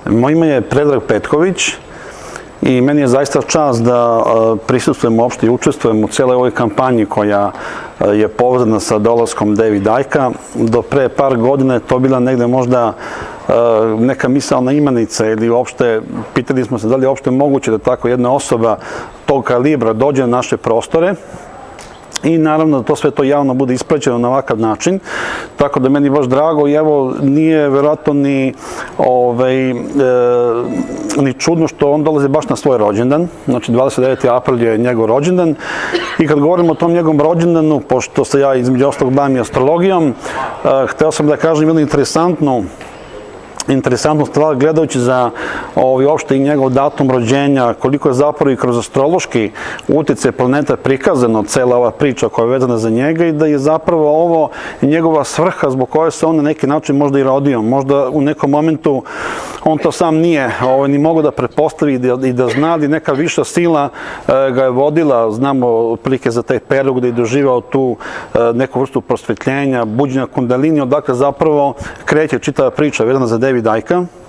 Moje ime je Predrag Petković i meni je zaista čast da prisustvujem uopšte i učestvujem u cijeloj ovoj kampanji koja je povezana sa dolaskom David Icke-a. Do pre par godina je to bila negde možda neka misaona imenica ili uopšte, pitali smo se da li je uopšte moguće da tako jedna osoba tog kalibra dođe na naše prostore. I naravno da to sve to javno bude ispraćeno na ovakav način, tako da meni je baš drago i evo nije verovatno ni čudno što on dolazi baš na svoj rođendan, znači 29. april je njegov rođendan i kad govorimo o tom njegovom rođendanu, pošto se ja između ostalog bavim i astrologijom, hteo sam da kažem jednu interesantnu stvar gledajući za uopšte i njegov datum rođenja, koliko je zapravo i kroz astrološki utjecaj planeta prikazano cela ova priča koja je vezana za njega i da je zapravo ovo njegova svrha zbog koje se on na neki način možda i rodio. Možda u nekom momentu on to sam nije ni mogao da pretpostavi i da zna, ali neka viša sila ga je vodila, znamo otprilike za taj period gde je doživao tu neku vrstu prosvetljenja, buđenja kundalini, odakle zapravo kreće čitava priča vezana za David Icke.